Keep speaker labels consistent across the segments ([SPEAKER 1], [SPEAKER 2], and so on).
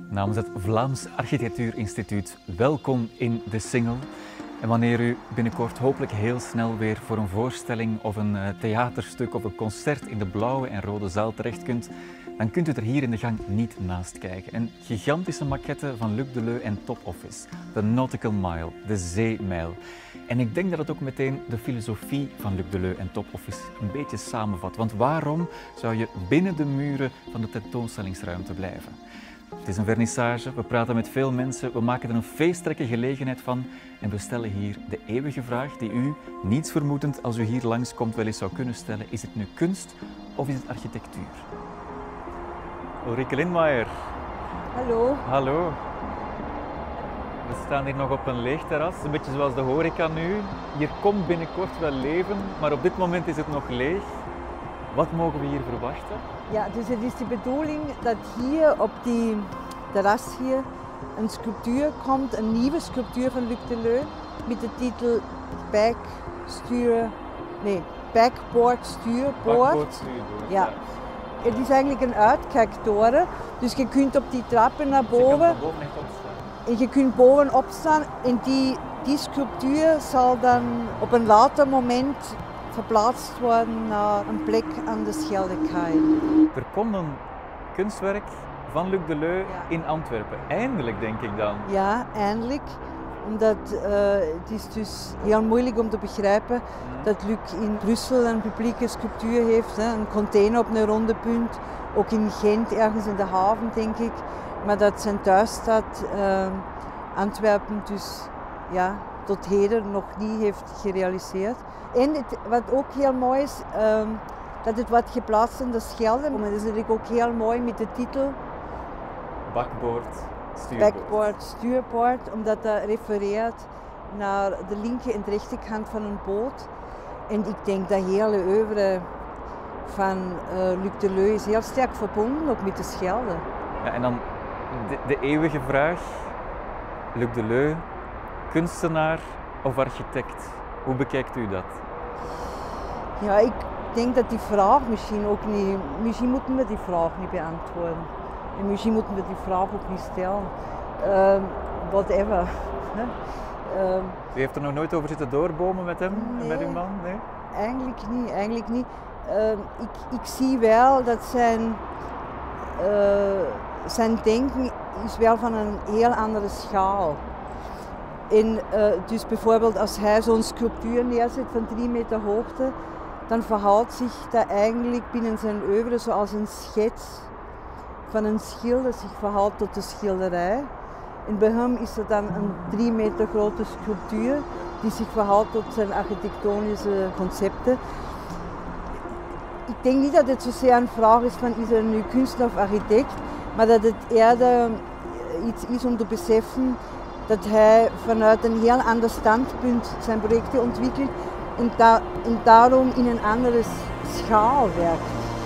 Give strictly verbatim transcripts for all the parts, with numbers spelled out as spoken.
[SPEAKER 1] Namens het Vlaams Architectuurinstituut, welkom in de Singel. En wanneer u binnenkort hopelijk heel snel weer voor een voorstelling of een theaterstuk of een concert in de blauwe en rode zaal terecht kunt, dan kunt u er hier in de gang niet naast kijken. Een gigantische maquette van Luc Deleu en Top Office, de Nautical Mile, de zeemijl. En ik denk dat het ook meteen de filosofie van Luc Deleu en Top Office een beetje samenvat. Want waarom zou je binnen de muren van de tentoonstellingsruimte blijven? Het is een vernissage, we praten met veel mensen, we maken er een feestelijke gelegenheid van en we stellen hier de eeuwige vraag die u, niets vermoedend als u hier langskomt, wel eens zou kunnen stellen. Is het nu kunst of is het architectuur? Ulrike Lindmeijer.
[SPEAKER 2] Hallo.
[SPEAKER 1] Hallo. We staan hier nog op een leeg terras, een beetje zoals de horeca nu. Hier komt binnenkort wel leven, maar op dit moment is het nog leeg. Wat mogen we hier verwachten?
[SPEAKER 2] Ja, dus het is de bedoeling dat hier op die terras hier een sculptuur komt, een nieuwe sculptuur van Luc Deleu met de titel Backstuur, nee, Backboard Stuurboord.
[SPEAKER 1] Backboard Stuurboord,
[SPEAKER 2] ja.
[SPEAKER 1] ja.
[SPEAKER 2] Het is eigenlijk een uitkijktoren, dus je kunt op die trappen naar boven,
[SPEAKER 1] dus je kan boven echt opstaan.
[SPEAKER 2] En je kunt bovenop staan en die, die sculptuur zal dan op een later moment verplaatst worden naar een plek aan de Scheldekaai.
[SPEAKER 1] Er komt een kunstwerk van Luc Deleu
[SPEAKER 2] Ja.
[SPEAKER 1] in Antwerpen. Eindelijk, denk ik dan.
[SPEAKER 2] Ja, eindelijk. Omdat uh, het is dus heel moeilijk om te begrijpen dat Luc in Brussel een publieke sculptuur heeft, hè, een container op een ronde punt. Ook in Gent, ergens in de haven, denk ik. Maar dat zijn thuisstad uh, Antwerpen dus ja, tot heden nog niet heeft gerealiseerd. En het, wat ook heel mooi is, uh, dat het wordt geplaatst in de Schelde. Maar dat is natuurlijk ook heel mooi met de titel
[SPEAKER 1] Backboard Stuurboord.
[SPEAKER 2] Backboard Stuurboord, omdat dat refereert naar de linker en de rechterkant van een boot. En ik denk dat hele oeuvre van uh, Luc Deleu is heel sterk verbonden ook met de Schelde.
[SPEAKER 1] Ja, en dan de, de eeuwige vraag, Luc Deleu, kunstenaar of architect? Hoe bekijkt u dat?
[SPEAKER 2] Ja, ik denk dat die vraag misschien ook niet, misschien moeten we die vraag niet beantwoorden. En misschien moeten we die vraag ook niet stellen. Uh, whatever. uh,
[SPEAKER 1] U heeft er nog nooit over zitten doorbomen met hem,
[SPEAKER 2] nee,
[SPEAKER 1] met uw man? Nee?
[SPEAKER 2] Eigenlijk niet, eigenlijk niet. Uh, ik, ik zie wel dat zijn, uh, zijn denken is wel van een heel andere schaal. En uh, dus bijvoorbeeld als hij zo'n sculptuur neerzet van drie meter hoogte, dan verhoudt zich dat eigenlijk binnen zijn oeuvre zoals een schets van een schilder zich verhoudt tot de schilderij. En bij hem is er dan een drie meter grote sculptuur die zich verhoudt tot zijn architectonische concepten. Ik denk niet dat het zozeer een vraag is van is er nu kunstenaar of architect, maar dat het eerder iets is om te beseffen dat hij vanuit een heel ander standpunt zijn projecten ontwikkelt en, da en daarom in een andere schaal werkt.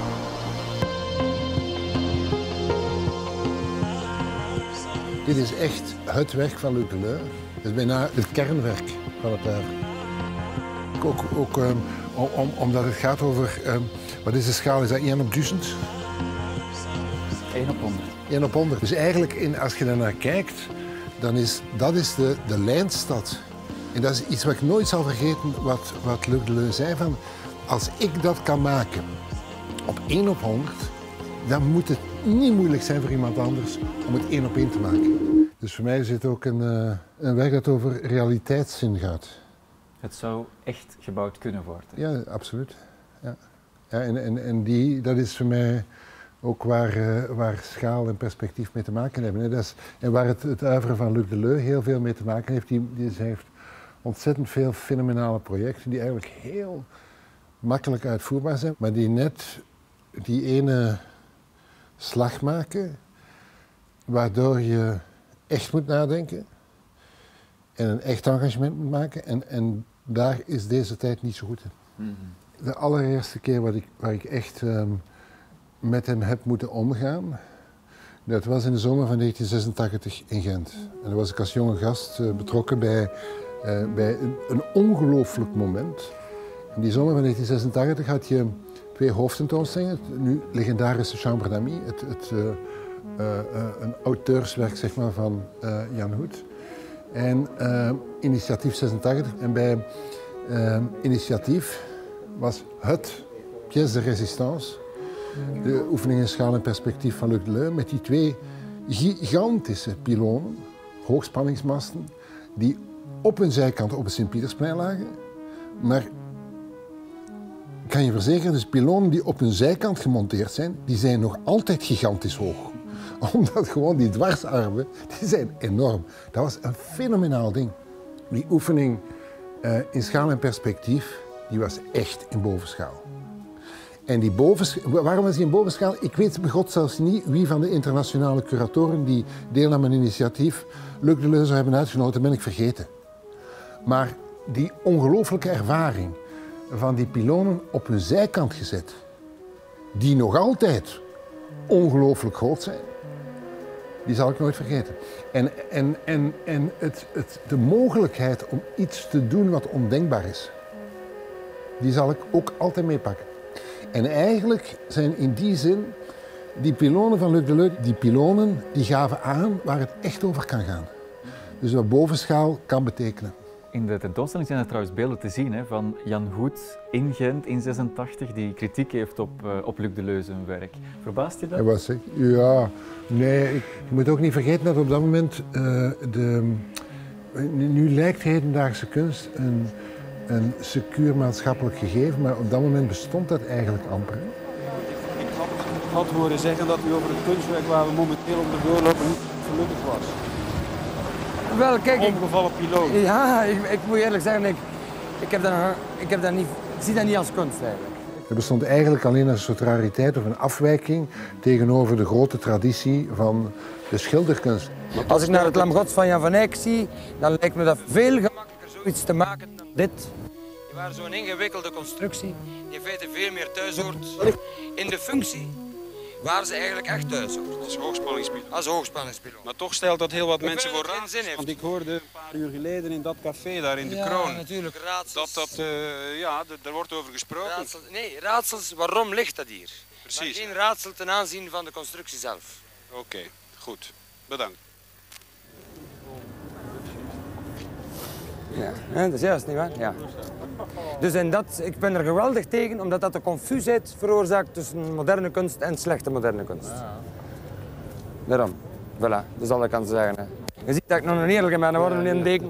[SPEAKER 3] Dit is echt het werk van Luc Deleu. Het is bijna het kernwerk van het oeuvre. Ook, ook um, om, omdat het gaat over, um, wat is de schaal? Is dat één op duizend?
[SPEAKER 1] één op honderd.
[SPEAKER 3] één op honderd. Dus eigenlijk, in, als je daarnaar kijkt, dan is dat is de, de lijnstad. En dat is iets wat ik nooit zal vergeten, wat, wat Luc Deleu zei van, als ik dat kan maken op één op honderd, dan moet het niet moeilijk zijn voor iemand anders om het één op één te maken. Dus voor mij is het ook een, uh, een werk dat over realiteitszin gaat.
[SPEAKER 1] Het zou echt gebouwd kunnen worden.
[SPEAKER 3] Ja, absoluut. Ja. Ja, en en, en die, dat is voor mij ook waar, uh, waar schaal en perspectief mee te maken hebben. Hè. Dat is, en waar het, het uiveren van Luc Deleu heel veel mee te maken heeft. Die, die heeft ontzettend veel fenomenale projecten die eigenlijk heel makkelijk uitvoerbaar zijn, maar die net die ene slag maken, waardoor je echt moet nadenken en een echt engagement moet maken. En, en daar is deze tijd niet zo goed in. Mm-hmm. De allereerste keer wat ik, waar ik echt um, met hem heb moeten omgaan, dat was in de zomer van negentien zesentachtig in Gent. En daar was ik als jonge gast uh, betrokken bij, uh, bij een, een ongelooflijk moment. In die zomer van negentien zesentachtig had je twee hoofdtentoonstellingen. Het nu legendarische Chambre d'Amis, het, het, uh, uh, uh, een auteurswerk zeg maar, van uh, Jan Hoed. En uh, Initiatief zesentachtig. En bij uh, Initiatief was het pièce de résistance, de oefening in schaal en perspectief van Luc Deleu, met die twee gigantische pylonen, hoogspanningsmasten, die op hun zijkant op het Sint-Pietersplein lagen. Maar ik kan je verzekeren, dus pylonen die op hun zijkant gemonteerd zijn, die zijn nog altijd gigantisch hoog. Omdat gewoon die dwarsarmen, die zijn enorm. Dat was een fenomenaal ding. Die oefening uh, in schaal en perspectief, die was echt in bovenschaal. En die bovenschaal, waarom was die in bovenschaal? Ik weet bij God zelfs niet wie van de internationale curatoren die deelnamen aan een initiatief Luc Deleu zou hebben uitgenodigd, dat ben ik vergeten. Maar die ongelooflijke ervaring van die pylonen op hun zijkant gezet, die nog altijd ongelooflijk groot zijn, die zal ik nooit vergeten. En, en, en, en het, het, de mogelijkheid om iets te doen wat ondenkbaar is, die zal ik ook altijd meepakken. En eigenlijk zijn in die zin die pylonen van Luc Deleu, die pylonen die gaven aan waar het echt over kan gaan. Dus wat bovenschaal kan betekenen.
[SPEAKER 1] In de tentoonstelling zijn er trouwens beelden te zien hè, van Jan Hoed in Gent in zesentachtig, die kritiek heeft op, uh, op Luc Deleu zijn werk. Verbaast je dat?
[SPEAKER 3] Hij was, ja, nee, ik, je moet ook niet vergeten dat op dat moment uh, de, nu lijkt hedendaagse kunst een, een secuur maatschappelijk gegeven, maar op dat moment bestond dat eigenlijk amper.
[SPEAKER 4] Ik had, had horen zeggen dat u over het kunstwerk waar we momenteel op de doorlopen niet gelukkig was.
[SPEAKER 5] Wel, kijk, ik,
[SPEAKER 4] Omgevallen piloot.
[SPEAKER 5] ja, ik, ik moet eerlijk zeggen, ik, ik, heb dat, ik, heb dat niet, ik zie dat niet als kunst eigenlijk.
[SPEAKER 3] Er bestond eigenlijk alleen een soort rariteit of een afwijking tegenover de grote traditie van de schilderkunst.
[SPEAKER 5] Als ik naar het Lam Gods van Jan van Eyck zie, dan lijkt me dat veel gemakkelijker zoiets te maken dan dit. Die waren zo'n ingewikkelde constructie, die in feite veel meer thuis hoort in de functie. Waar ze eigenlijk echt thuis hoort.
[SPEAKER 4] Als hoogspanningspiloot.
[SPEAKER 5] Als hoogspanningspiloot.
[SPEAKER 4] Maar toch stelt dat heel wat
[SPEAKER 5] Ik
[SPEAKER 4] mensen
[SPEAKER 5] vind
[SPEAKER 4] voor
[SPEAKER 5] dat het geen zin
[SPEAKER 4] raadsels.
[SPEAKER 5] heeft.
[SPEAKER 4] Want ik hoorde een paar uur geleden in dat café daar in de
[SPEAKER 5] Ja,
[SPEAKER 4] Kroon.
[SPEAKER 5] natuurlijk, raadsels.
[SPEAKER 4] Dat dat, uh, ja, d- daar wordt over gesproken.
[SPEAKER 5] Raadsels. Nee, raadsels, waarom ligt dat hier?
[SPEAKER 4] Precies.
[SPEAKER 5] Maar geen raadsel ten aanzien van de constructie zelf.
[SPEAKER 4] Oké, okay, goed. Bedankt.
[SPEAKER 5] Ja, hè, dat is juist, niet waar? Ja. Dus en dat, ik ben er geweldig tegen, omdat dat de confusie veroorzaakt tussen moderne kunst en slechte moderne kunst. Daarom, voilà, dat is al ik kan zeggen. Hè. Je ziet dat ik nog een eerlijke ben, dan worden we niet een deken.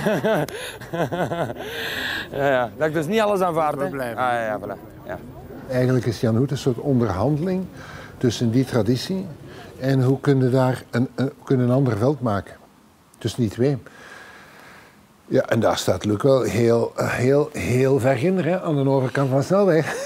[SPEAKER 5] ja, ja, dat ik dus niet alles aanvaard. Hè. Ah, ja, ja, voilà. Ja.
[SPEAKER 3] Eigenlijk is Jan Hoed een soort onderhandeling tussen die traditie en hoe kun je daar een, een, kun je een ander veld maken. Tussen die twee. Ja, en daar staat Luc wel heel, heel, heel ver in, hè, aan de overkant van de snelweg.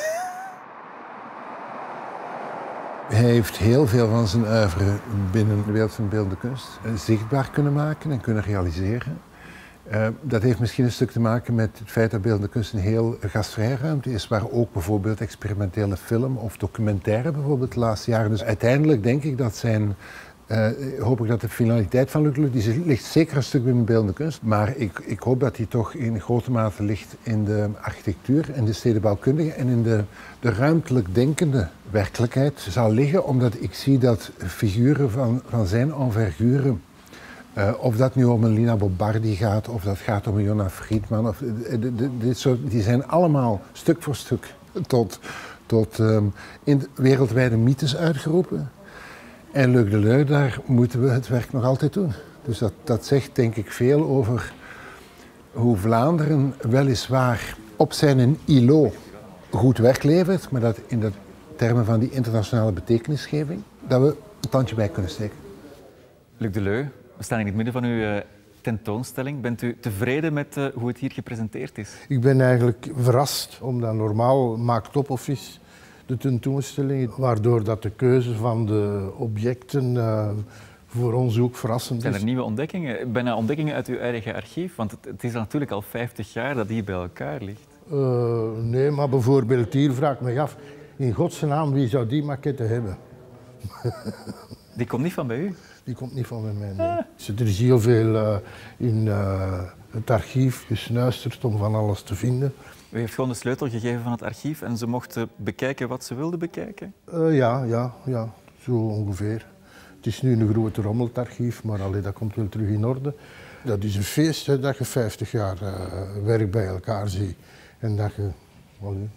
[SPEAKER 3] Hij heeft heel veel van zijn oeuvre binnen de wereld van beeldende kunst zichtbaar kunnen maken en kunnen realiseren. Uh, dat heeft misschien een stuk te maken met het feit dat beeldende kunst een heel gastvrije ruimte is, waar ook bijvoorbeeld experimentele film of documentaire bijvoorbeeld de laatste jaren. Dus uiteindelijk denk ik dat zijn, uh, hoop ik dat de finaliteit van Luc Deleu, die ligt zeker een stuk binnen beeldende kunst, maar ik, ik hoop dat die toch in grote mate ligt in de architectuur en de stedenbouwkundige en in de, de ruimtelijk denkende werkelijkheid zal liggen, omdat ik zie dat figuren van, van zijn envergure, Uh, of dat nu om een Lina Bobardi gaat, of dat gaat om een Jonna Friedman, of, de, de, de, dit soort, die zijn allemaal stuk voor stuk tot, tot um, in wereldwijde mythes uitgeroepen. En Luc Deleu, daar moeten we het werk nog altijd doen. Dus dat, dat zegt denk ik veel over hoe Vlaanderen weliswaar op zijn I L O goed werk levert, maar dat in de termen van die internationale betekenisgeving, dat we een tandje bij kunnen steken.
[SPEAKER 1] Luc Deleu, we staan in het midden van uw uh, tentoonstelling. Bent u tevreden met uh, hoe het hier gepresenteerd is?
[SPEAKER 6] Ik ben eigenlijk verrast, omdat normaal maakt Topoffice de tentoonstelling, waardoor dat de keuze van de objecten uh, voor ons ook verrassend is.
[SPEAKER 1] Zijn er nieuwe ontdekkingen? Bijna ontdekkingen uit uw eigen archief? Want het, het is natuurlijk al vijftig jaar dat hier bij elkaar ligt.
[SPEAKER 6] Uh, nee, maar bijvoorbeeld hier vraag ik me af, in godsnaam, wie zou die maquette hebben?
[SPEAKER 1] Die komt niet van bij u?
[SPEAKER 6] Die komt niet van bij mij, nee. Er is heel veel uh, in uh, het archief gesnuisterd om van alles te vinden.
[SPEAKER 1] U heeft gewoon de sleutel gegeven van het archief en ze mochten bekijken wat ze wilden bekijken?
[SPEAKER 6] Uh, ja, ja, ja, zo ongeveer. Het Het is nu een grote rommel, het archief, maar allee, dat komt wel terug in orde. Dat is een feest, hè, dat je vijftig jaar uh, werk bij elkaar ziet. En dat je, allee,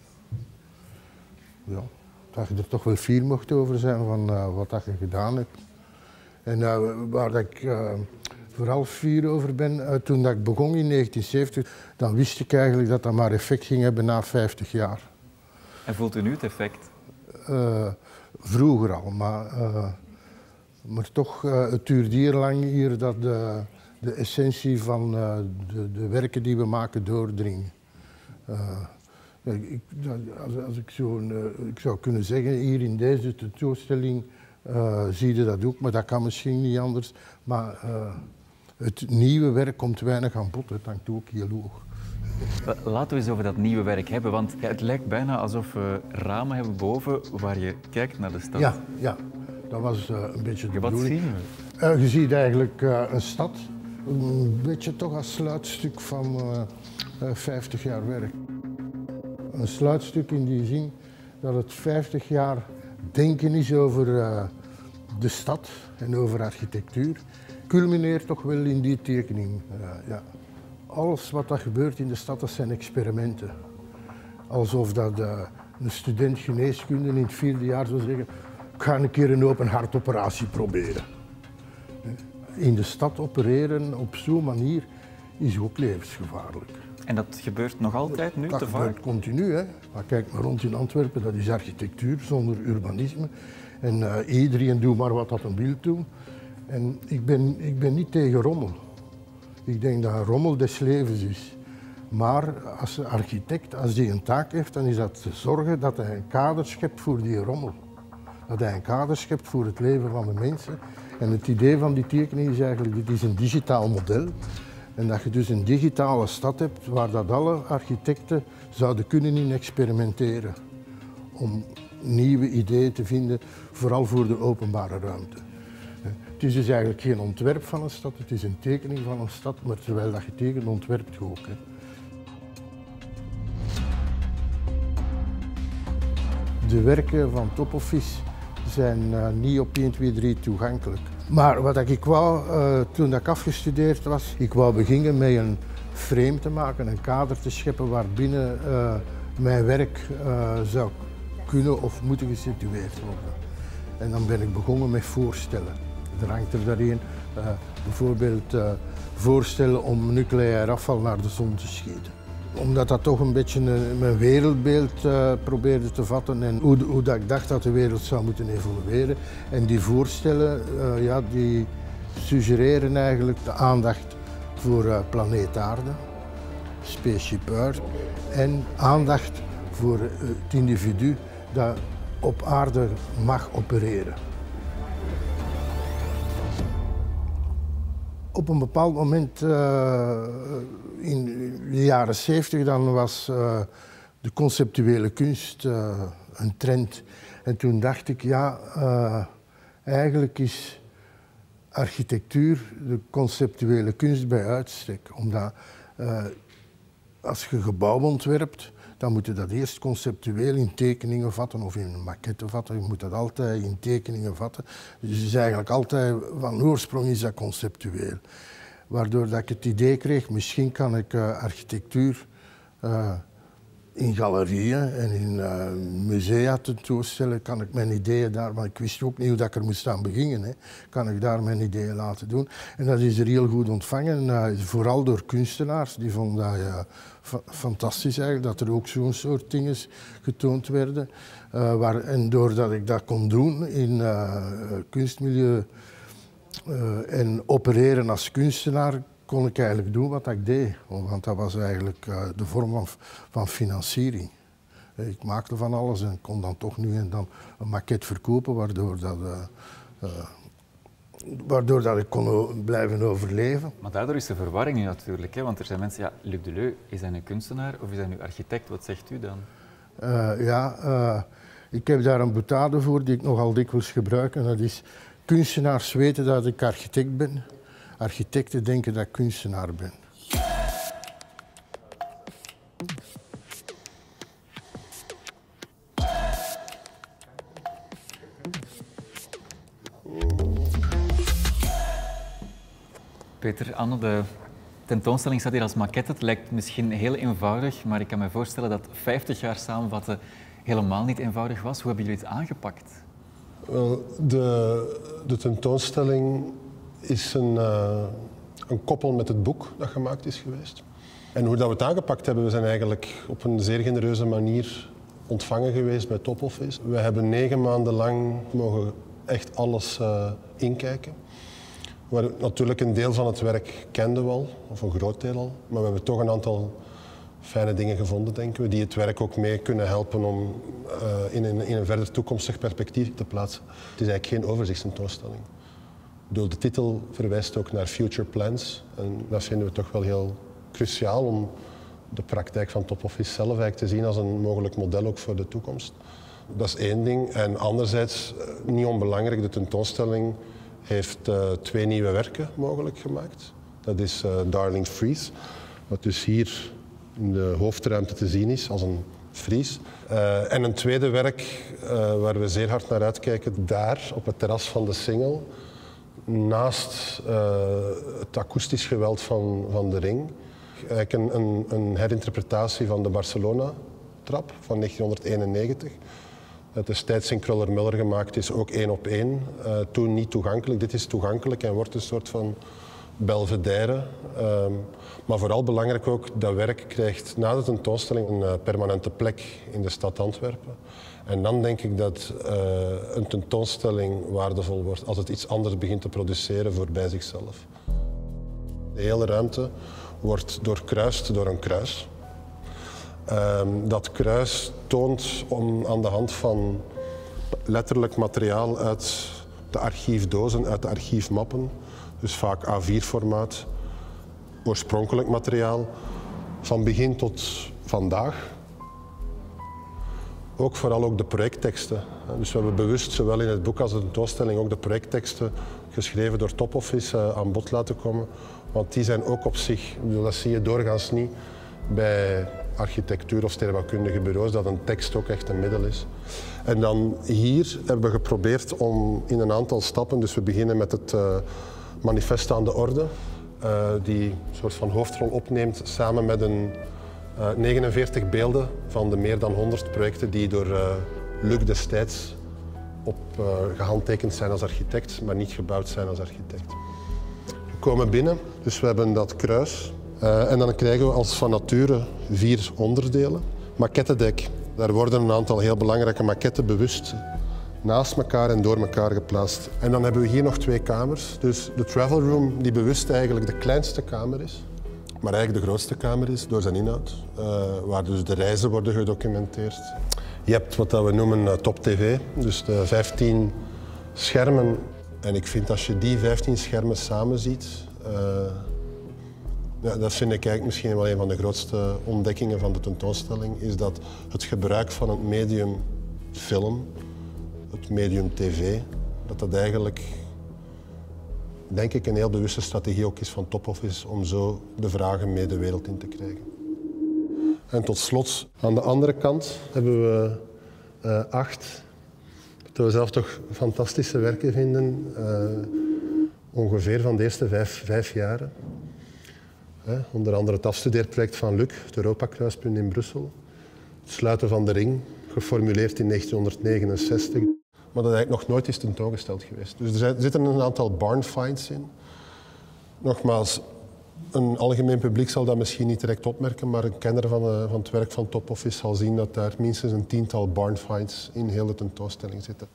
[SPEAKER 6] ja, dat je er toch wel fier mocht over zijn van uh, wat dat je gedaan hebt. En uh, waar dat ik uh, vooral fier over ben, uh, toen dat ik begon in negentien zeventig, dan wist ik eigenlijk dat dat maar effect ging hebben na vijftig jaar.
[SPEAKER 1] En voelt u nu het effect?
[SPEAKER 6] Uh, vroeger al, maar, uh, maar toch, uh, het duurt hier lang hier dat de, de essentie van uh, de, de werken die we maken doordringen. Uh, ik, als, als ik, zo, uh, ik zou kunnen zeggen, hier in deze tentoonstelling uh, zie je dat ook, maar dat kan misschien niet anders. Maar uh, het nieuwe werk komt weinig aan bod, het hangt ook heel hoog.
[SPEAKER 1] Laten we eens over dat nieuwe werk hebben, want ja, het lijkt bijna alsof we ramen hebben boven waar je kijkt naar de stad.
[SPEAKER 6] Ja, ja. Dat was uh, een beetje de
[SPEAKER 1] ja, wat
[SPEAKER 6] bedoeling.
[SPEAKER 1] zien we?
[SPEAKER 6] Uh, je ziet eigenlijk uh, een stad, een beetje toch als sluitstuk van uh, uh, vijftig jaar werk. Een sluitstuk in die zin dat het vijftig jaar denken is over uh, de stad en over architectuur. Culmineert toch wel in die tekening. Uh, ja. Alles wat er gebeurt in de stad, dat zijn experimenten. Alsof dat, uh, een student geneeskunde in het vierde jaar zou zeggen, ik ga een keer een open hartoperatie proberen. In de stad opereren op zo'n manier is ook levensgevaarlijk.
[SPEAKER 1] En dat gebeurt nog altijd nu,
[SPEAKER 6] dat
[SPEAKER 1] te vaak?
[SPEAKER 6] gebeurt continu, hè. Maar kijk maar rond in Antwerpen, dat is architectuur zonder urbanisme. En uh, iedereen doet maar wat dat een wil doen. En ik ben, ik ben niet tegen rommel. Ik denk dat een rommel des levens is. Maar als architect, als hij een taak heeft, dan is dat te zorgen dat hij een kader schept voor die rommel. Dat hij een kader schept voor het leven van de mensen. En het idee van die tekening is eigenlijk, dit is een digitaal model. En dat je dus een digitale stad hebt waar dat alle architecten zouden kunnen in experimenteren. Om nieuwe ideeën te vinden, vooral voor de openbare ruimte. Het is dus eigenlijk geen ontwerp van een stad, het is een tekening van een stad, maar terwijl dat je tekent, ontwerpt je ook. Hè. De werken van Topoffice zijn uh, niet op één, twee, drie toegankelijk. Maar wat ik wou, uh, toen ik afgestudeerd was, ik wou beginnen met een frame te maken, een kader te scheppen waarbinnen uh, mijn werk uh, zou kunnen of moeten gesitueerd worden. En dan ben ik begonnen met voorstellen. Er hangt er daarin uh, bijvoorbeeld uh, voorstellen om nucleair afval naar de zon te schieten. Omdat dat toch een beetje een, mijn wereldbeeld uh, probeerde te vatten en hoe, hoe dat ik dacht dat de wereld zou moeten evolueren. En die voorstellen uh, ja, die suggereren eigenlijk de aandacht voor uh, planeet Aarde, Spaceship Earth, en aandacht voor uh, het individu dat op aarde mag opereren. Op een bepaald moment uh, in de jaren zeventig dan was uh, de conceptuele kunst uh, een trend. En toen dacht ik, ja, uh, eigenlijk is architectuur de conceptuele kunst bij uitstek. Omdat uh, als je gebouw ontwerpt, dan moet je dat eerst conceptueel in tekeningen vatten of in maquetten vatten. Je moet dat altijd in tekeningen vatten. Dus het is eigenlijk altijd, van oorsprong is dat conceptueel. Waardoor dat ik het idee kreeg, misschien kan ik uh, architectuur uh, in galerieën en in uh, musea tentoonstellen, kan ik mijn ideeën daar, maar ik wist ook niet hoe dat ik er moest aan beginnen, hè, kan ik daar mijn ideeën laten doen. En dat is er heel goed ontvangen, uh, vooral door kunstenaars, die vonden dat uh, fa fantastisch eigenlijk, dat er ook zo'n soort dingen getoond werden. Uh, waar, en doordat ik dat kon doen in uh, kunstmilieu uh, en opereren als kunstenaar, kon ik eigenlijk doen wat ik deed, want dat was eigenlijk uh, de vorm van, van financiering. Ik maakte van alles en kon dan toch nu en dan een maquette verkopen, waardoor, dat, uh, uh, waardoor dat ik kon blijven overleven.
[SPEAKER 1] Maar daardoor is de verwarring nu natuurlijk, hè? Want er zijn mensen, ja, Luc Deleu, is hij een kunstenaar of is hij nu architect? Wat zegt u dan?
[SPEAKER 6] Uh, ja, uh, ik heb daar een boutade voor die ik nogal dikwijls gebruik en dat is, kunstenaars weten dat ik architect ben. Architecten denken dat ik kunstenaar ben.
[SPEAKER 1] Peter, Anne, de tentoonstelling staat hier als maquette. Het lijkt misschien heel eenvoudig, maar ik kan me voorstellen dat vijftig jaar samenvatten helemaal niet eenvoudig was. Hoe hebben jullie het aangepakt?
[SPEAKER 7] Wel, de, de tentoonstelling is een, uh, een koppel met het boek dat gemaakt is geweest. En hoe dat we het aangepakt hebben, we zijn eigenlijk op een zeer genereuze manier ontvangen geweest bij Top Office. We hebben negen maanden lang mogen echt alles uh, inkijken. Waar natuurlijk een deel van het werk kenden we al, of een groot deel al, maar we hebben toch een aantal fijne dingen gevonden, denken we, die het werk ook mee kunnen helpen om uh, in, een, in een verder toekomstig perspectief te plaatsen. Het is eigenlijk geen overzichtstentoonstelling. De titel verwijst ook naar future plans en dat vinden we toch wel heel cruciaal om de praktijk van Top Office zelf eigenlijk te zien als een mogelijk model ook voor de toekomst. Dat is één ding. En anderzijds, niet onbelangrijk, de tentoonstelling heeft uh, twee nieuwe werken mogelijk gemaakt. Dat is uh, Darling Frieze, wat dus hier in de hoofdruimte te zien is als een Fries. Uh, en een tweede werk uh, waar we zeer hard naar uitkijken, daar op het terras van de Singel, naast uh, het akoestisch geweld van, van de Ring. Eigenlijk een, een, een herinterpretatie van de Barcelona-trap van negentienhonderdeenennegentig. Dat destijds in Kröller-Müller gemaakt is, ook één op één. Uh, toen niet toegankelijk. Dit is toegankelijk en wordt een soort van belvedere. Um, maar vooral belangrijk ook, dat werk krijgt na de tentoonstelling een uh, permanente plek in de stad Antwerpen. En dan denk ik dat uh, een tentoonstelling waardevol wordt als het iets anders begint te produceren voorbij zichzelf. De hele ruimte wordt doorkruist door een kruis. Um, dat kruis toont om, aan de hand van letterlijk materiaal uit de archiefdozen, uit de archiefmappen, dus vaak A vier formaat, oorspronkelijk materiaal, van begin tot vandaag. Ook vooral ook de projectteksten. Dus we hebben bewust, zowel in het boek als in de tentoonstelling, ook de projectteksten geschreven door Top Office aan bod laten komen. Want die zijn ook op zich, dat zie je doorgaans niet bij architectuur of stedenbouwkundige bureaus, dat een tekst ook echt een middel is. En dan hier hebben we geprobeerd om in een aantal stappen, dus we beginnen met het uh, manifest aan de orde, uh, die een soort van hoofdrol opneemt samen met een uh, negenenveertig beelden van de meer dan honderd projecten die door uh, Luc destijds op uh, gehandtekend zijn als architect, maar niet gebouwd zijn als architect. We komen binnen, dus we hebben dat kruis. Uh, en dan krijgen we als van nature vier onderdelen. Maquettedek. Daar worden een aantal heel belangrijke maquetten bewust naast elkaar en door elkaar geplaatst. En dan hebben we hier nog twee kamers. Dus de travel room, die bewust eigenlijk de kleinste kamer is, maar eigenlijk de grootste kamer is door zijn inhoud. Uh, waar dus de reizen worden gedocumenteerd. Je hebt wat we noemen uh, Top T V, dus de vijftien schermen. En ik vind als je die vijftien schermen samen ziet, uh, ja, dat vind ik eigenlijk misschien wel een van de grootste ontdekkingen van de tentoonstelling, is dat het gebruik van het medium film, het medium tv, dat dat eigenlijk, denk ik, een heel bewuste strategie ook is van Top Office om zo de vragen mee de wereld in te krijgen. En tot slot, aan de andere kant hebben we uh, acht, dat we zelf toch fantastische werken vinden, uh, ongeveer van de eerste vijf, vijf jaren. He, onder andere het afstudeerproject van Luc, het Europa-kruispunt in Brussel. Het sluiten van de ring, geformuleerd in negentienhonderdnegenenzestig. Maar dat eigenlijk nog nooit is tentoongesteld geweest. Dus er, zijn, er zitten een aantal barn finds in. Nogmaals, een algemeen publiek zal dat misschien niet direct opmerken, maar een kenner van, uh, van het werk van Top Office zal zien dat daar minstens een tiental barn finds in heel de tentoonstelling zitten.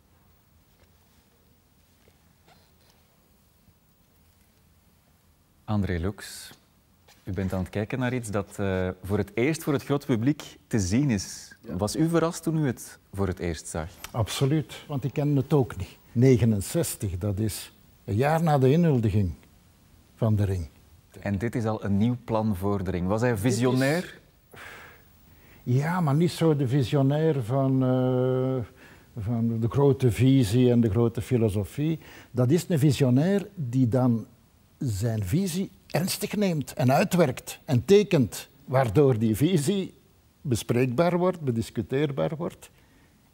[SPEAKER 1] André Lux, u bent aan het kijken naar iets dat uh, voor het eerst voor het grote publiek te zien is. Ja. Was u verrast toen u het voor het eerst zag?
[SPEAKER 6] Absoluut, want ik kende het ook niet. negenenzestig, dat is een jaar na de inhuldiging van de ring.
[SPEAKER 1] En dit is al een nieuw plan voor de ring. Was hij visionair?
[SPEAKER 6] Is... Ja, maar niet zo de visionair van, uh, van de grote visie en de grote filosofie. Dat is een visionair die dan zijn visie ernstig neemt en uitwerkt en tekent, waardoor die visie bespreekbaar wordt, bediscuteerbaar wordt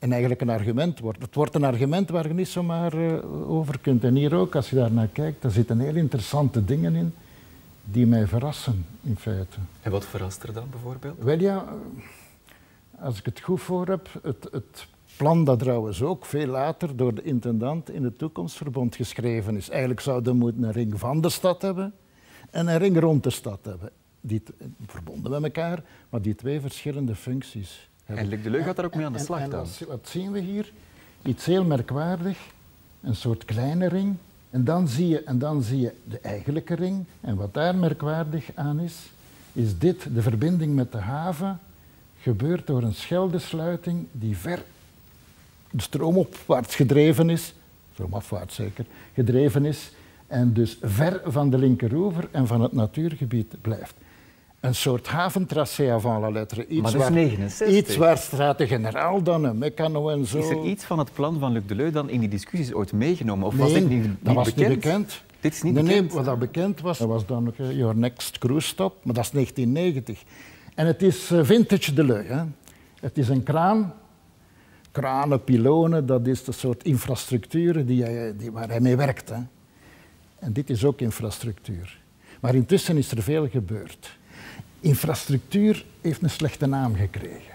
[SPEAKER 6] en eigenlijk een argument wordt. Het wordt een argument waar je niet zomaar uh, over kunt. En hier ook, als je daar naar kijkt, daar zitten heel interessante dingen in die mij verrassen, in feite.
[SPEAKER 1] En wat verrast er dan bijvoorbeeld?
[SPEAKER 6] Wel ja, als ik het goed voor heb, het, het plan dat trouwens ook veel later door de intendant in het Toekomstverbond geschreven is. Eigenlijk zouden we moeten een ring van de stad hebben en een ring rond de stad hebben. Die verbonden met elkaar, maar die twee verschillende functies hebben.
[SPEAKER 1] En Luc Deleu gaat daar ook mee aan de slag
[SPEAKER 6] en, en
[SPEAKER 1] dan?
[SPEAKER 6] wat, wat zien we hier? Iets heel merkwaardig, een soort kleine ring. En dan zie je, en dan zie je de eigenlijke ring. En wat daar merkwaardig aan is, is dit, de verbinding met de haven, gebeurt door een scheldesluiting die ver stroomopwaarts gedreven is, stroomafwaarts zeker, gedreven is, en dus ver van de linkeroever en van het natuurgebied blijft. Een soort haventracé avant la lettre. Iets
[SPEAKER 1] maar dat is
[SPEAKER 6] waar,
[SPEAKER 1] negenenzestig.
[SPEAKER 6] Iets waar Straten-Generaal dan een Meccano en zo...
[SPEAKER 1] Is er iets van het plan van Luc Deleu dan in die discussies ooit meegenomen? Of
[SPEAKER 6] Nee,
[SPEAKER 1] was dit niet,
[SPEAKER 6] dat
[SPEAKER 1] niet
[SPEAKER 6] was
[SPEAKER 1] bekend?
[SPEAKER 6] niet bekend.
[SPEAKER 1] Dit is niet
[SPEAKER 6] nee,
[SPEAKER 1] bekend?
[SPEAKER 6] Nee, wat dat bekend was, dat was dan ook uh, Your Next Cruise Stop, maar dat is negentien negentig. En het is uh, vintage Deleu. Hè. Het is een kraan, kranen, pilonen, dat is de soort infrastructuur die hij, die, waar hij mee werkt. Hè. En dit is ook infrastructuur. Maar intussen is er veel gebeurd. Infrastructuur heeft een slechte naam gekregen.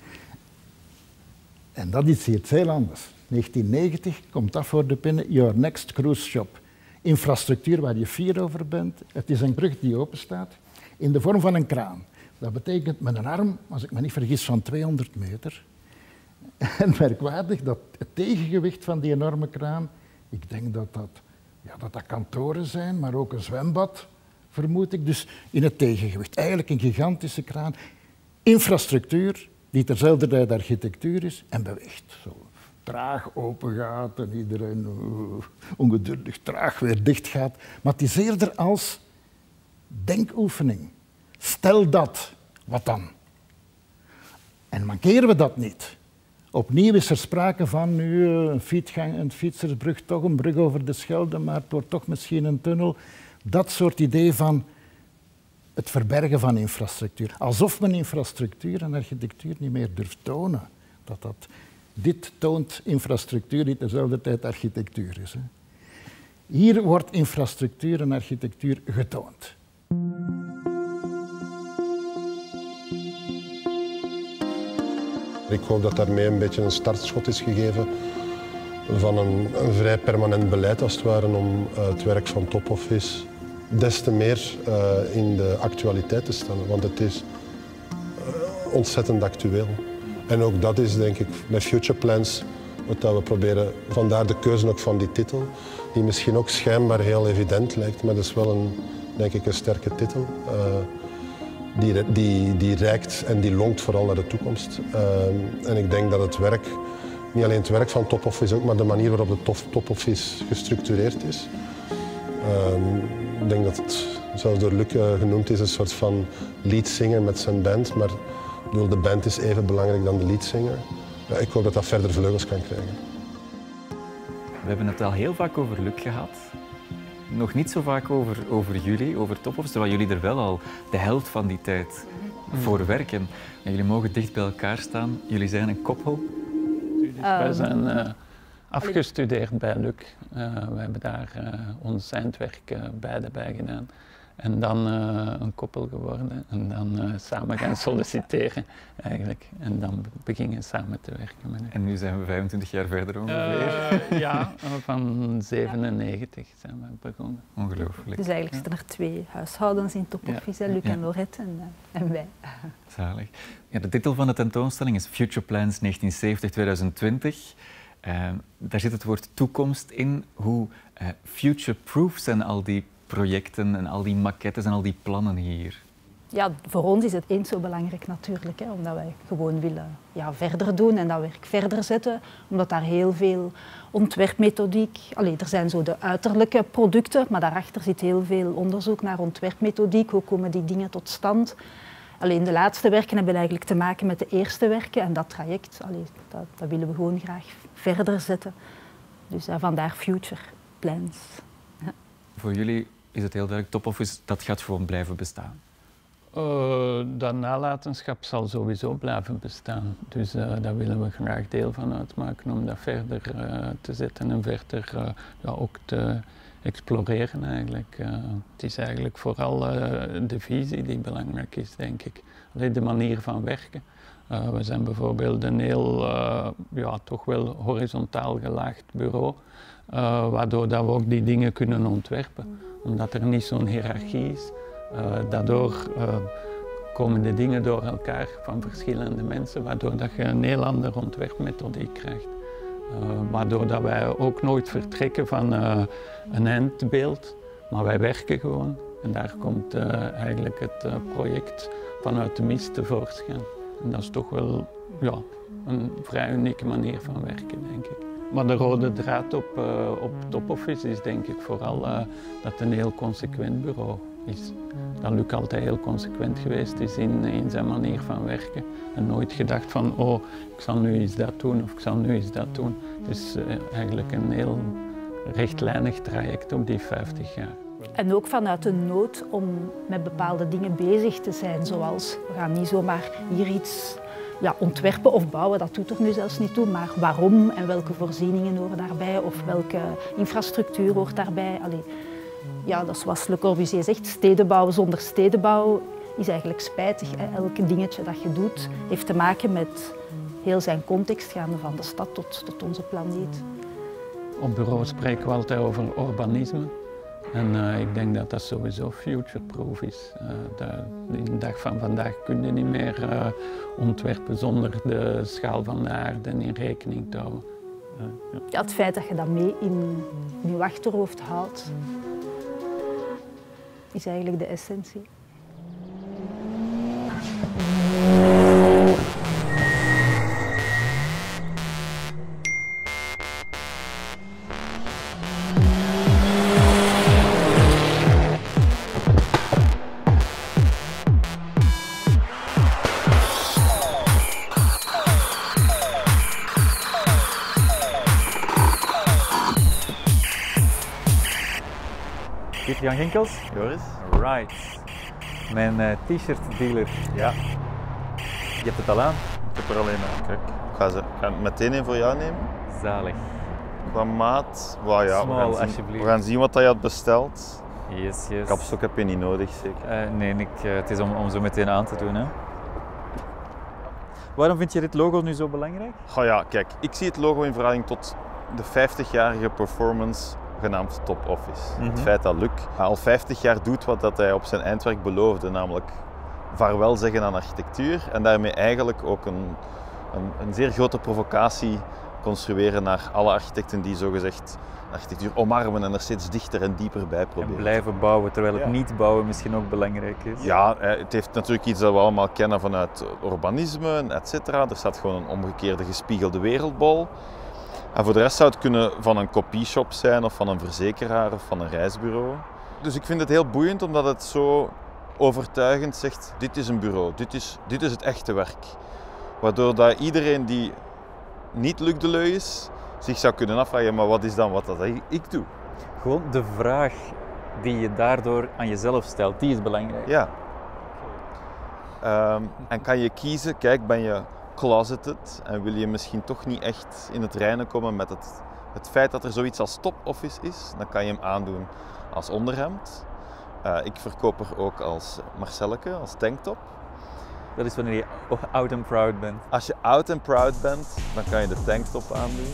[SPEAKER 6] En dat is iets heel anders. negentien negentig komt dat voor de pinnen, Your Next Cruise Shop. Infrastructuur waar je fier over bent. Het is een brug die openstaat in de vorm van een kraan. Dat betekent met een arm, als ik me niet vergis, van tweehonderd meter. En merkwaardig dat het tegengewicht van die enorme kraan, ik denk dat dat, ja, dat, dat kantoren zijn, maar ook een zwembad, vermoed ik. Dus in het tegengewicht. Eigenlijk een gigantische kraan. Infrastructuur die terzelfde tijd architectuur is en beweegt. Zo traag open gaat en iedereen uh, ongeduldig traag weer dicht gaat. Maar het is eerder als denkoefening. Stel dat, wat dan? En mankeren we dat niet? Opnieuw is er sprake van nu een fietsgang, een fietsersbrug, toch een brug over de Schelde, maar het wordt toch misschien een tunnel. Dat soort idee van het verbergen van infrastructuur. Alsof men infrastructuur en architectuur niet meer durft tonen. Dat dat, dit toont infrastructuur die terzelfde tijd architectuur is. Hè. Hier wordt infrastructuur en architectuur getoond.
[SPEAKER 7] Ik hoop dat daarmee een beetje een startschot is gegeven van een, een vrij permanent beleid als het ware om uh, het werk van Top Office des te meer uh, in de actualiteit te stellen. Want het is uh, ontzettend actueel. En ook dat is denk ik met Future Plans wat dat we proberen, vandaar de keuze ook van die titel, die misschien ook schijnbaar heel evident lijkt, maar dat is wel een, denk ik, een sterke titel. Uh, Die, die, die reikt en die lonkt vooral naar de toekomst. Uh, en ik denk dat het werk, niet alleen het werk van Top Office, ook maar de manier waarop de Top Office gestructureerd is. Uh, ik denk dat het, zoals door Luc uh, genoemd is, een soort van leadzanger met zijn band. Maar ik bedoel, de band is even belangrijk dan de leadzanger. Ja, ik hoop dat dat verder vleugels kan krijgen.
[SPEAKER 1] We hebben het al heel vaak over Luc gehad. Nog niet zo vaak over, over jullie, over Top Office, terwijl jullie er wel al de helft van die tijd voor werken. En jullie mogen dicht bij elkaar staan. Jullie zijn een koppel.
[SPEAKER 8] Um, Wij zijn uh, afgestudeerd bij Luc. Uh, we hebben daar uh, ons eindwerk uh, beide bij gedaan. En dan uh, een koppel geworden en dan uh, samen gaan solliciteren eigenlijk. En dan beginnen samen te werken met hem.
[SPEAKER 1] En nu zijn we vijfentwintig jaar verder ongeveer.
[SPEAKER 8] Uh, ja, van zevenennegentig zijn we begonnen.
[SPEAKER 1] Ongelooflijk.
[SPEAKER 9] Dus eigenlijk zitten er twee huishoudens in Top Office, ja. Luc ja. en Laurette en, uh, en wij.
[SPEAKER 1] Zalig. Ja, de titel van de tentoonstelling is Future Plans negentien zeventig tot tweeduizend twintig. Uh, daar zit het woord toekomst in. Hoe uh, future-proof zijn al die projecten en al die maquettes en al die plannen hier?
[SPEAKER 9] Ja, voor ons is het eens zo belangrijk natuurlijk, hè, omdat wij gewoon willen ja, verder doen en dat werk verder zetten. Omdat daar heel veel ontwerpmethodiek... Allee, er zijn zo de uiterlijke producten, maar daarachter zit heel veel onderzoek naar ontwerpmethodiek. Hoe komen die dingen tot stand? Alleen de laatste werken hebben eigenlijk te maken met de eerste werken en dat traject, allee, dat, dat willen we gewoon graag verder zetten. Dus uh, vandaar Future Plans. Ja.
[SPEAKER 1] Voor jullie is het heel duidelijk, Top Office, dat gaat gewoon blijven bestaan.
[SPEAKER 8] Uh, dat nalatenschap zal sowieso blijven bestaan. Dus uh, daar willen we graag deel van uitmaken om dat verder uh, te zetten en verder uh, ja, ook te exploreren eigenlijk. Uh, het is eigenlijk vooral uh, de visie die belangrijk is, denk ik. Allee, de manier van werken. Uh, we zijn bijvoorbeeld een heel, uh, ja, toch wel horizontaal gelaagd bureau, uh, waardoor dat we ook die dingen kunnen ontwerpen. Omdat er niet zo'n hiërarchie is. Uh, daardoor uh, komen de dingen door elkaar van verschillende mensen, waardoor dat je een heel andere ontwerpmethodiek krijgt. Uh, waardoor dat wij ook nooit vertrekken van uh, een eindbeeld, maar wij werken gewoon. En daar komt uh, eigenlijk het uh, project vanuit de mist tevoorschijn. En dat is toch wel ja, een vrij unieke manier van werken, denk ik. Maar de rode draad op, uh, op Top Office is denk ik vooral uh, dat het een heel consequent bureau is. Dat Luc altijd heel consequent geweest is in, in zijn manier van werken. En nooit gedacht van, oh, ik zal nu eens dat doen of ik zal nu eens dat doen. Het is uh, eigenlijk een heel rechtlijnig traject op die vijftig jaar.
[SPEAKER 9] En ook vanuit de nood om met bepaalde dingen bezig te zijn, zoals we gaan niet zomaar hier iets ja, ontwerpen of bouwen, dat doet er nu zelfs niet toe, maar waarom en welke voorzieningen horen daarbij of welke infrastructuur hoort daarbij. Allee, ja, dat is zoals Le Corbusier zegt, stedenbouw zonder stedenbouw is eigenlijk spijtig. Hè. Elk dingetje dat je doet heeft te maken met heel zijn context, gaande van de stad tot, tot onze planeet.
[SPEAKER 8] Op bureau spreken we altijd over urbanisme. En uh, ik denk dat dat sowieso future-proof is. Uh, dat, in de dag van vandaag kun je niet meer uh, ontwerpen zonder de schaal van de aarde in rekening te houden. Uh, ja.
[SPEAKER 9] Ja, het feit dat je dat mee in, in je achterhoofd houdt, is eigenlijk de essentie.
[SPEAKER 1] Jan Ginkels?
[SPEAKER 10] Joris?
[SPEAKER 1] Right. Mijn uh, t-shirt dealer.
[SPEAKER 10] Ja.
[SPEAKER 1] Je hebt het al aan?
[SPEAKER 10] Ik heb er alleen aan. Kijk, ik ga, ze, ik ga meteen een voor jou nemen.
[SPEAKER 1] Zalig.
[SPEAKER 10] Qua maat, wow, ja,
[SPEAKER 1] Small,
[SPEAKER 10] we, gaan zien,
[SPEAKER 1] alsjeblieft.
[SPEAKER 10] we gaan zien wat je had besteld.
[SPEAKER 1] Yes, yes.
[SPEAKER 10] Kapstok heb je niet nodig, zeker?
[SPEAKER 1] Uh, nee, ik, uh, het is om, om zo meteen aan te doen. Hè. Waarom vind je dit logo nu zo belangrijk?
[SPEAKER 10] Oh ja, kijk, ik zie het logo in verhouding tot de vijftigjarige performance genaamd Top Office. Mm-hmm. Het feit dat Luc al vijftig jaar doet wat dat hij op zijn eindwerk beloofde, namelijk vaarwel zeggen aan architectuur en daarmee eigenlijk ook een, een, een zeer grote provocatie construeren naar alle architecten die zogezegd architectuur omarmen en er steeds dichter en dieper bij proberen.
[SPEAKER 1] En blijven bouwen, terwijl het
[SPEAKER 10] ja.
[SPEAKER 1] niet bouwen misschien ook belangrijk is.
[SPEAKER 10] Ja, het heeft natuurlijk iets dat we allemaal kennen vanuit urbanisme, et cetera. Er staat gewoon een omgekeerde gespiegelde wereldbol. En voor de rest zou het kunnen van een kopieshop zijn, of van een verzekeraar, of van een reisbureau. Dus ik vind het heel boeiend, omdat het zo overtuigend zegt, dit is een bureau, dit is, dit is het echte werk. Waardoor dat iedereen die niet Luc Deleuil is, zich zou kunnen afvragen, maar wat is dan wat dat ik doe?
[SPEAKER 1] Gewoon de vraag die je daardoor aan jezelf stelt, die is belangrijk.
[SPEAKER 10] Ja. Um, en kan je kiezen, kijk, ben je closeted en wil je misschien toch niet echt in het reinen komen met het, het feit dat er zoiets als Top Office is, dan kan je hem aandoen als onderhemd. Uh, ik verkoop er ook als Marcelleke, als tanktop.
[SPEAKER 1] Dat is wanneer je oud en proud bent.
[SPEAKER 10] Als je oud en proud bent, dan kan je de tanktop aandoen.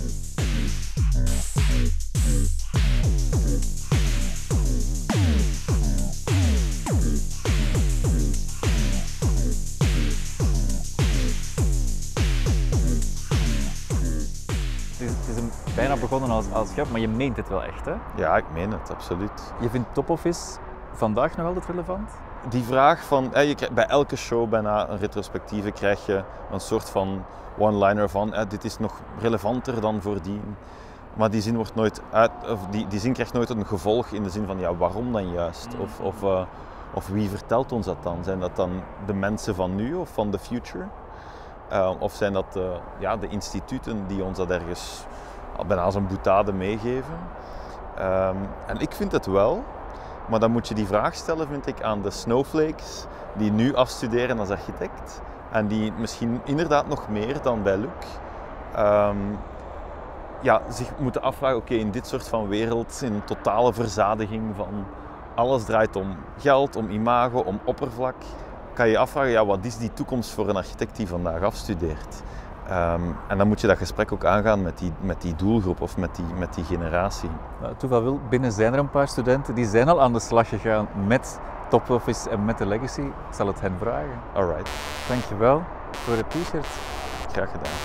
[SPEAKER 1] Het is een, bijna begonnen als, als grap, maar je meent het wel echt, hè?
[SPEAKER 10] Ja, ik meen het, absoluut.
[SPEAKER 1] Je vindt Top Office vandaag nog altijd relevant?
[SPEAKER 10] Die vraag van, je krijgt, bij elke show bijna een retrospectieve krijg je een soort van one-liner van eh, dit is nog relevanter dan voordien. Maar die zin, wordt nooit uit, of die, die zin krijgt nooit een gevolg in de zin van ja, waarom dan juist? Of, of, uh, of wie vertelt ons dat dan? Zijn dat dan de mensen van nu of van the future? Uh, of zijn dat uh, ja, de instituten die ons dat ergens bijna als een boutade meegeven? Um, en ik vind het wel. Maar dan moet je die vraag stellen, vind ik, aan de snowflakes die nu afstuderen als architect. En die misschien inderdaad nog meer dan bij Luc um, ja, zich moeten afvragen, oké, okay, in dit soort van wereld, in een totale verzadiging van alles draait om geld, om imago, om oppervlak, kan je je afvragen, ja, wat is die toekomst voor een architect die vandaag afstudeert? Um, en dan moet je dat gesprek ook aangaan met die, met die doelgroep of met die, met die generatie.
[SPEAKER 1] Nou, toeval wil, binnen zijn er een paar studenten die zijn al aan de slag gegaan met Top Office en met de Legacy. Ik zal het hen vragen.
[SPEAKER 10] Alright.
[SPEAKER 1] Dankjewel voor het t-shirt.
[SPEAKER 10] Graag gedaan.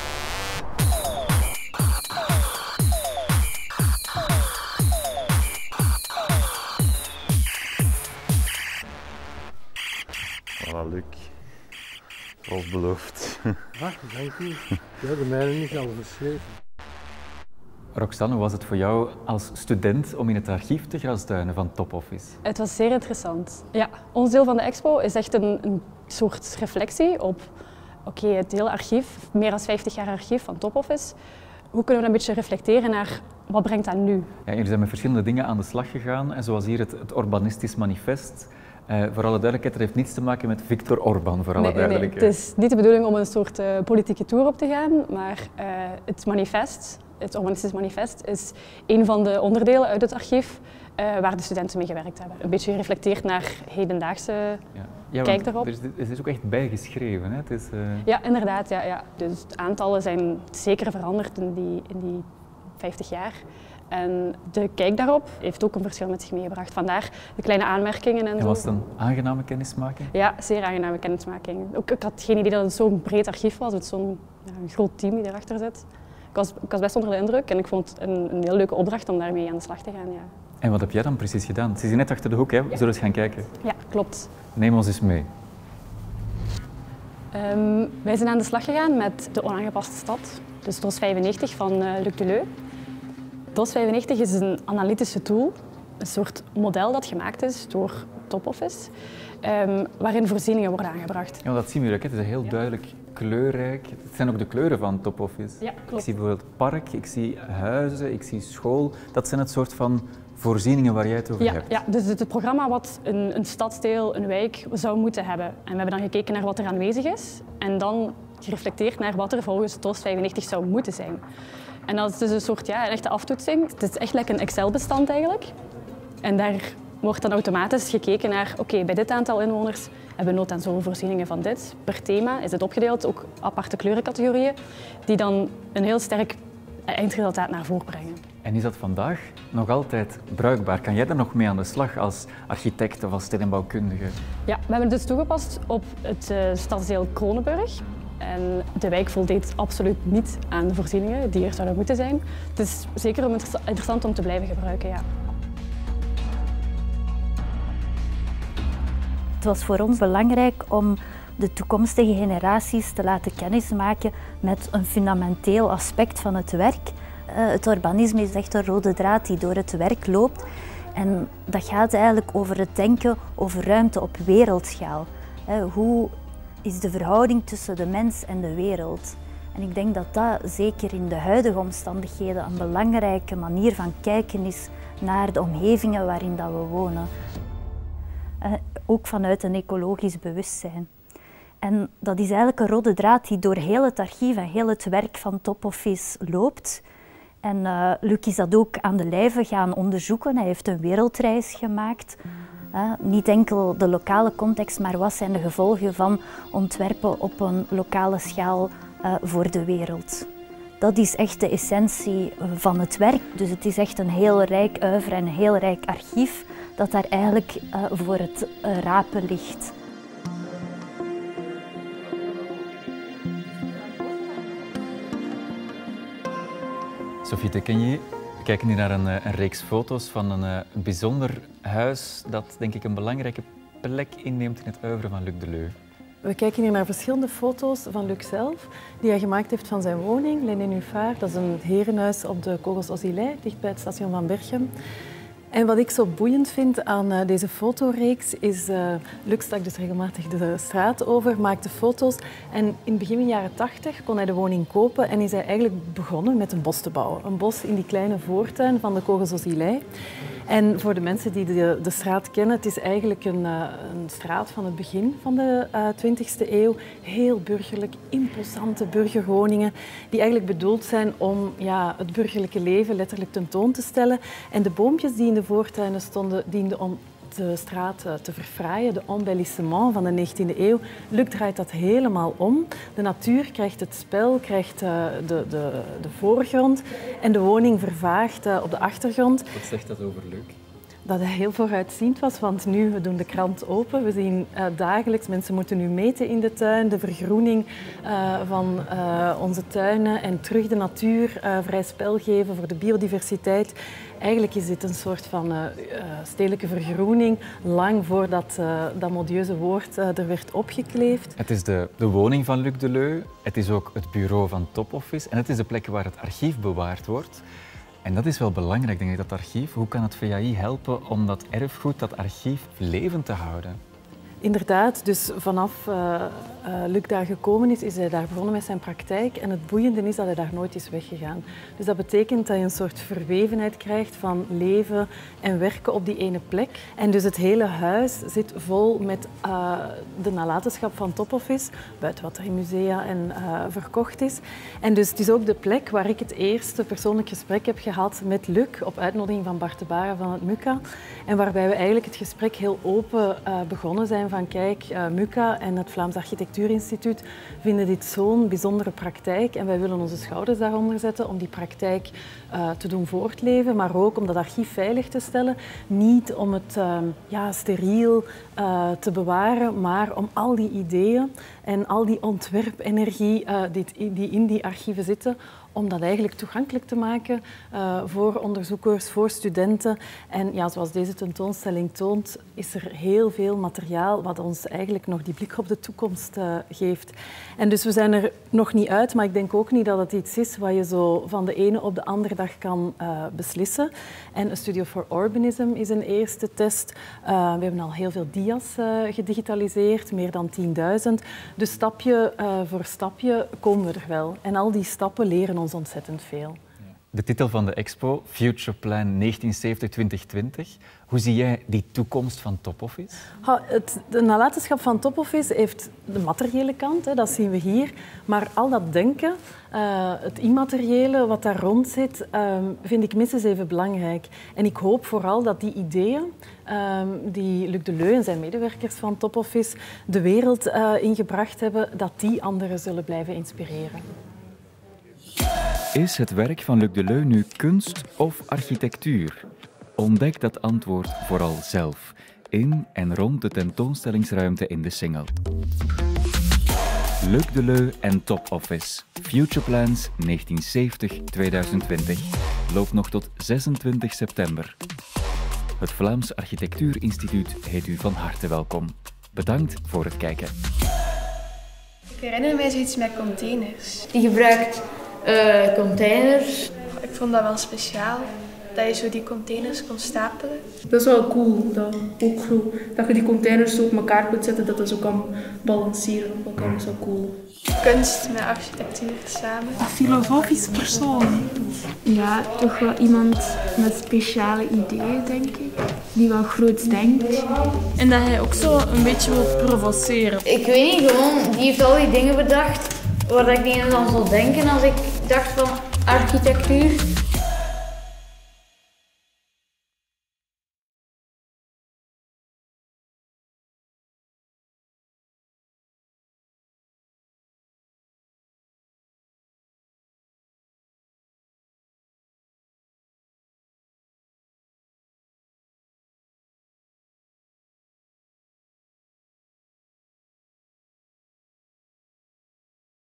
[SPEAKER 10] Voilà, Luc. Zoals beloofd.
[SPEAKER 6] Ah, dank u. Ja, de mijne niet al geschreven.
[SPEAKER 1] Roxanne, hoe was het voor jou als student om in het archief te grasduinen van Top Office?
[SPEAKER 11] Het was zeer interessant. Ja, ons deel van de expo is echt een, een soort reflectie op oké, okay, het hele archief, meer dan vijftig jaar archief van Top Office. Hoe kunnen we een beetje reflecteren naar wat brengt dat nu?
[SPEAKER 1] Ja, jullie zijn met verschillende dingen aan de slag gegaan, en zoals hier het, het Urbanistisch Manifest. Uh, voor alle duidelijkheid, dat heeft niets te maken met Viktor Orbán, voor alle
[SPEAKER 11] nee,
[SPEAKER 1] duidelijkheid.
[SPEAKER 11] Nee, het is niet de bedoeling om een soort uh, politieke tour op te gaan, maar uh, het manifest, het Urbanistisch Manifest, is een van de onderdelen uit het archief uh, waar de studenten mee gewerkt hebben. Een beetje gereflecteerd naar hedendaagse
[SPEAKER 1] ja. Ja,
[SPEAKER 11] kijk daarop.
[SPEAKER 1] Er is, er is ook echt bijgeschreven, hè? Het is, uh...
[SPEAKER 11] Ja, inderdaad. Ja, ja. Dus de aantallen zijn zeker veranderd in die, in die vijftig jaar. En de kijk daarop heeft ook een verschil met zich meegebracht. Vandaar de kleine aanmerkingen en, en zo.
[SPEAKER 1] Was het een aangename kennismaking?
[SPEAKER 11] Ja, zeer aangename kennismaking. Ook, ik had geen idee dat het zo'n breed archief was, met zo'n ja, groot team die erachter zit. Ik was, ik was best onder de indruk en ik vond het een, een heel leuke opdracht om daarmee aan de slag te gaan. Ja.
[SPEAKER 1] En wat heb jij dan precies gedaan? Ze is net achter de hoek, hè? We zullen eens gaan kijken.
[SPEAKER 11] Ja, klopt.
[SPEAKER 1] Neem ons eens mee.
[SPEAKER 11] Um, wij zijn aan de slag gegaan met de onaangepaste stad, dus D O S vijfennegentig van uh, Luc Deleu. D O S vijfennegentig is een analytische tool, een soort model dat gemaakt is door Top Office, um, waarin voorzieningen worden aangebracht.
[SPEAKER 1] Ja, dat zien we ook. Het is heel ja. duidelijk kleurrijk. Het zijn ook de kleuren van Top Office.
[SPEAKER 11] Ja, klopt.
[SPEAKER 1] Ik zie bijvoorbeeld park, ik zie huizen, ik zie school. Dat zijn het soort van voorzieningen waar jij het over
[SPEAKER 11] ja,
[SPEAKER 1] hebt.
[SPEAKER 11] Ja, dus het programma wat een, een stadsdeel, een wijk zou moeten hebben. En we hebben dan gekeken naar wat er aanwezig is en dan gereflecteerd naar wat er volgens D O S vijfennegentig zou moeten zijn. En dat is dus een soort ja, een echte aftoetsing. Het is echt like een Excel-bestand eigenlijk. En daar wordt dan automatisch gekeken naar, oké, okay, bij dit aantal inwoners hebben we nood aan zoveel voorzieningen van dit. Per thema is het opgedeeld, ook aparte kleurencategorieën, die dan een heel sterk eindresultaat naar voren brengen.
[SPEAKER 1] En is dat vandaag nog altijd bruikbaar? Kan jij er nog mee aan de slag als architect of als stedenbouwkundige?
[SPEAKER 11] Ja, we hebben het dus toegepast op het uh, stadsdeel Kronenburg. En de wijk voldeed absoluut niet aan de voorzieningen die er zouden moeten zijn. Het is zeker interessant om te blijven gebruiken, ja.
[SPEAKER 12] Het was voor ons belangrijk om de toekomstige generaties te laten kennismaken met een fundamenteel aspect van het werk. Het urbanisme is echt een rode draad die door het werk loopt. En dat gaat eigenlijk over het denken over ruimte op wereldschaal. Hoe is de verhouding tussen de mens en de wereld? En ik denk dat dat zeker in de huidige omstandigheden een belangrijke manier van kijken is naar de omgevingen waarin dat we wonen. Uh, ook vanuit een ecologisch bewustzijn. En dat is eigenlijk een rode draad die door heel het archief en heel het werk van Top Office loopt. En uh, Luc is dat ook aan de lijve gaan onderzoeken. Hij heeft een wereldreis gemaakt. Uh, niet enkel de lokale context, maar wat zijn de gevolgen van ontwerpen op een lokale schaal uh, voor de wereld. Dat is echt de essentie van het werk. Dus het is echt een heel rijk oeuvre en een heel rijk archief dat daar eigenlijk uh, voor het uh, rapen ligt.
[SPEAKER 1] Sophie Tekenje, we kijken hier naar een, een reeks foto's van een, een bijzonder huis dat denk ik een belangrijke plek inneemt in het oeuvre van Luc Deleu.
[SPEAKER 13] We kijken hier naar verschillende foto's van Luc zelf, die hij gemaakt heeft van zijn woning, Les Nénuphars. Dat is een herenhuis op de Kogels Ozilei, dicht bij het station van Berchem. En wat ik zo boeiend vind aan uh, deze fotoreeks is, uh, Luc stak dus regelmatig de straat over, maakte foto's en in het begin van de jaren tachtig kon hij de woning kopen en is hij eigenlijk begonnen met een bos te bouwen. Een bos in die kleine voortuin van de Kogels aux Îlets. En voor de mensen die de, de straat kennen, het is eigenlijk een, uh, een straat van het begin van de twintigste eeuw. Heel burgerlijk, imposante burgerwoningen die eigenlijk bedoeld zijn om ja, het burgerlijke leven letterlijk tentoon te stellen. En de boompjes die in de voortuinen stonden, dienden om de straat te verfraaien, de embellissement van de negentiende eeuw. Luc draait dat helemaal om. De natuur krijgt het spel, krijgt uh, de, de, de voorgrond en de woning vervaagt uh, op de achtergrond.
[SPEAKER 1] Wat zegt dat over Luc?
[SPEAKER 13] Dat hij heel vooruitziend was, want nu, we doen de krant open. We zien uh, dagelijks, mensen moeten nu meten in de tuin, de vergroening uh, van uh, onze tuinen en terug de natuur uh, vrij spel geven voor de biodiversiteit. Eigenlijk is dit een soort van uh, uh, stedelijke vergroening, lang voordat uh, dat modieuze woord uh, er werd opgekleefd.
[SPEAKER 1] Het is de, de woning van Luc Deleu, het is ook het bureau van Top Office en het is de plek waar het archief bewaard wordt. En dat is wel belangrijk, denk ik, dat archief. Hoe kan het V A I helpen om dat erfgoed, dat archief, levend te houden?
[SPEAKER 13] Inderdaad, dus vanaf uh, uh, Luc daar gekomen is, is hij daar begonnen met zijn praktijk. En het boeiende is dat hij daar nooit is weggegaan. Dus dat betekent dat je een soort verwevenheid krijgt van leven en werken op die ene plek. En dus het hele huis zit vol met uh, de nalatenschap van Top Office, buiten wat er in musea en uh, verkocht is. En dus het is ook de plek waar ik het eerste persoonlijk gesprek heb gehad met Luc, op uitnodiging van Bart de Baren van het M U C A. En waarbij we eigenlijk het gesprek heel open uh, begonnen zijn. Van kijk, uh, M U C A en het Vlaams Architectuurinstituut vinden dit zo'n bijzondere praktijk en wij willen onze schouders daaronder zetten om die praktijk uh, te doen voortleven, maar ook om dat archief veilig te stellen. Niet om het uh, ja, steriel uh, te bewaren, maar om al die ideeën en al die ontwerpenergie uh, die, die in die archieven zitten, om dat eigenlijk toegankelijk te maken uh, voor onderzoekers, voor studenten. En ja, zoals deze tentoonstelling toont, is er heel veel materiaal wat ons eigenlijk nog die blik op de toekomst uh, geeft. En dus we zijn er nog niet uit, maar ik denk ook niet dat het iets is wat je zo van de ene op de andere dag kan uh, beslissen. En A Studio for Urbanism is een eerste test. Uh, we hebben al heel veel dia's uh, gedigitaliseerd, meer dan tienduizend. Dus stapje uh, voor stapje komen we er wel. En al die stappen leren ons ontzettend veel.
[SPEAKER 1] De titel van de expo, Future Plan negentien zeventig tot twintig twintig. Hoe zie jij die toekomst van Top Office?
[SPEAKER 13] Ha, het, de nalatenschap van Top Office heeft de materiële kant, hè, dat zien we hier. Maar al dat denken, uh, het immateriële wat daar rond zit, uh, vind ik minstens even belangrijk. En ik hoop vooral dat die ideeën uh, die Luc Deleu en zijn medewerkers van Top Office de wereld uh, ingebracht hebben, dat die anderen zullen blijven inspireren.
[SPEAKER 1] Is het werk van Luc Deleu nu kunst of architectuur? Ontdek dat antwoord vooral zelf, in en rond de tentoonstellingsruimte in de Singel. Luc Deleu en Top Office, Future Plans negentien zeventig tot tweeduizend twintig, loopt nog tot zesentwintig september. Het Vlaams Architectuurinstituut heet u van harte welkom. Bedankt voor het kijken.
[SPEAKER 14] Ik herinner mij zoiets met containers. Die gebruikt uh, containers. Ik vond dat wel speciaal, dat je zo die containers kon stapelen.
[SPEAKER 15] Dat is wel cool, dat, ook zo, dat je die containers zo op elkaar kunt zetten, dat dat zo kan balanceren op elkaar. Dat is wel cool.
[SPEAKER 14] Kunst met architectuur samen.
[SPEAKER 16] Een filosofisch persoon.
[SPEAKER 17] Ja, toch wel iemand met speciale ideeën, denk ik. Die wel groots denkt.
[SPEAKER 16] En dat hij ook zo een beetje wil provoceren.
[SPEAKER 18] Ik weet niet, gewoon, die heeft al die dingen bedacht waar ik niet aan zou denken als ik dacht van architectuur.